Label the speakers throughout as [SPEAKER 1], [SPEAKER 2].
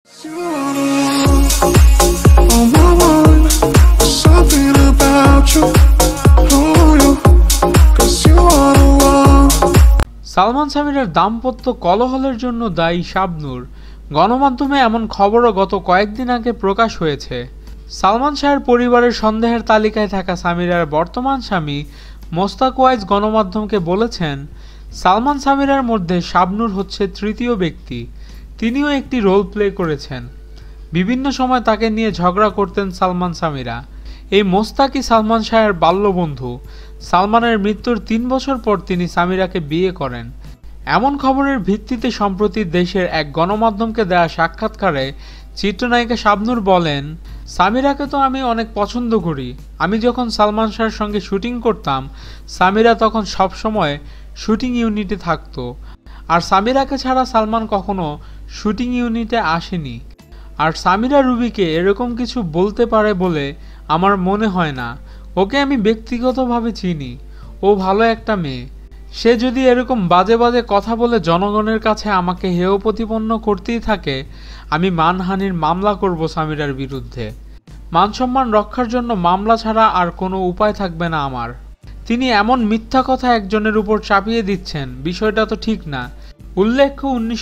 [SPEAKER 1] সালমান সামিরার দাম্পত্য কলহের জন্য দায়ী শাবনূর। গণমাধ্যমে এমন খবরও গত কয়েকদিন আগে প্রকাশ হয়েছে। সালমান শাহের পরিবারের সন্দেহের তালিকায় থাকা সামিরার বর্তমান স্বামী মোস্তাক ওয়াইজ গণমাধ্যমকে বলেছেন, সালমান সামিরার মধ্যে শাবনূর হচ্ছে তৃতীয় ব্যক্তি। তিনিও একটি রোল প্লে করেছেন। বিভিন্ন সময় তাকে নিয়ে ঝগড়া করতেন সালমান সামিরা। এই মোস্তাকই সালমান শাহের বাল্যবন্ধু। সালমানের মৃত্যুর ৩ বছর পর তিনি সামিরাকে বিয়ে করেন। এমন খবরের ভিত্তিতে সম্প্রতি দেশের এক গণমাধ্যমকে দেয়া সাক্ষাৎকারে চিত্রনায়িকা শাবনূর বলেন, সামিরাকে তো আমি অনেক পছন্দ করি। আমি যখন সালমান শাহের সঙ্গে শুটিং করতাম, সামিরা তখন সবসময় শুটিং ইউনিটে থাকতো। আর সামিরাকে ছাড়া সালমান কখনো শুটিং ইউনিটে আসেনি। আর সামিরা রুবিকে এরকম কিছু বলতে পারে বলে আমার মনে হয় না। ওকে আমি ব্যক্তিগতভাবে চিনি। ও ভালো একটা মেয়ে। সে যদি এরকম বাজে বাজে কথা বলে জনগণের কাছে আমাকে হেয় প্রতিপন্ন করতেই থাকে, আমি মানহানির মামলা করব সামিরার বিরুদ্ধে। মানসম্মান রক্ষার জন্য মামলা ছাড়া আর কোনো উপায় থাকবে না আমার। তিনি এমন মিথ্যা কথা একজনের উপর চাপিয়ে দিচ্ছেন, বিষয়টা তো ঠিক না। উল্লেখ্য,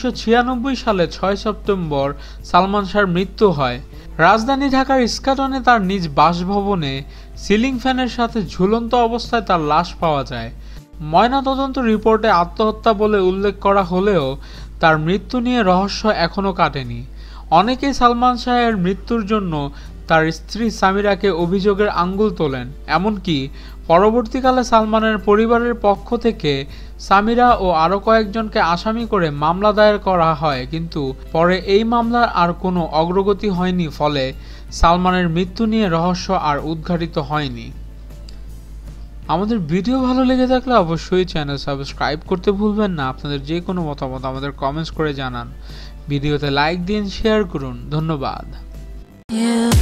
[SPEAKER 1] 1996 সালে 6 সেপ্টেম্বর সালমান শাহর মৃত্যু হয়। রাজধানী ঢাকার ইস্কাটনে তার নিজ বাসভবনে সিলিং ফ্যানের সাথে ঝুলন্ত অবস্থায় তার লাশ পাওয়া যায়। ময়নাতদন্ত রিপোর্টে আত্মহত্যা বলে উল্লেখ করা হলেও তার মৃত্যু নিয়ে রহস্য এখনও কাটেনি। অনেকেই সালমান শাহের মৃত্যুর জন্য তার স্ত্রী সামিরাকে অভিযোগের আঙ্গুল তোলেন। এমনকি পরবর্তীকালে সালমানের পরিবারের পক্ষ থেকে সামিরা ও আরও কয়েকজনকে আসামি করে মামলা দায়ের করা হয়, কিন্তু পরে এই মামলার আর কোনো অগ্রগতি হয়নি। ফলে সালমানের মৃত্যু নিয়ে রহস্য আর উদ্ঘাটিত হয়নি। আমাদের ভিডিও ভালো লেগে থাকলে অবশ্যই চ্যানেল সাবস্ক্রাইব করতে ভুলবেন না। আপনাদের যে কোনো মতামত আমাদের কমেন্টস করে জানান। ভিডিওতে লাইক দিন, শেয়ার করুন। ধন্যবাদ।